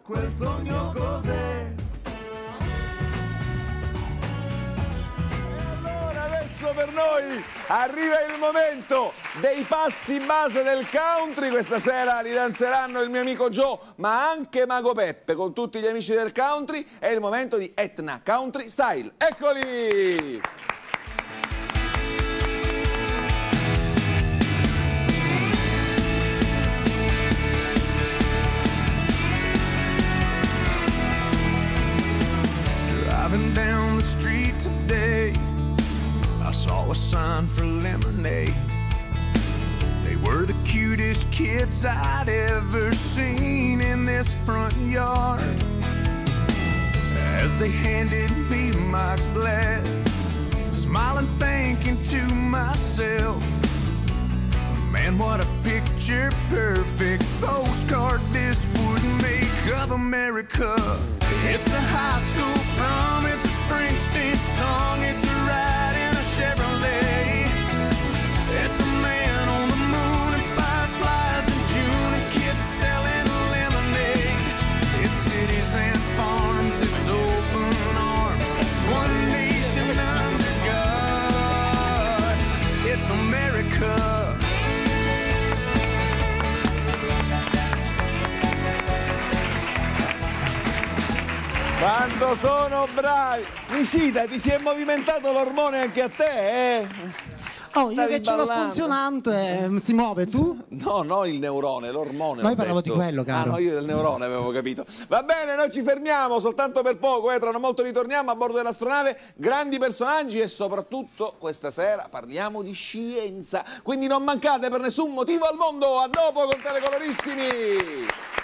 quel sogno cos'è? Adesso per noi arriva il momento dei passi base del country. Questa sera li danzeranno il mio amico Joe, ma anche Mago Peppe con tutti gli amici del country. È il momento di Etna Country Style. Eccoli! Driving down the street today, I saw a sign for lemonade. They were the cutest kids I'd ever seen in this front yard. As they handed me my glass, smiling, thinking to myself, man, what a picture perfect postcard this would make of America. It's a high school prom, it's a Springsteen song, it's a ride in a Chevrolet. It's a man on the moon and fireflies in June and kids selling lemonade. It's cities and farms, it's open arms, one nation under God. It's America. Quanto sono bravi! Nicita, ti si è movimentato l'ormone anche a te, eh? Oh, io Stavi che ce l'ho ballando. funzionante, si muove tu? No, il neurone, l'ormone. Noi ho parlavo detto. di quello, caro. Ah, no, io del neurone avevo capito. Va bene, noi ci fermiamo soltanto per poco, tra non molto ritorniamo a bordo dell'astronave, grandi personaggi e soprattutto questa sera parliamo di scienza. Quindi non mancate per nessun motivo al mondo. A dopo con Telecolorissimi!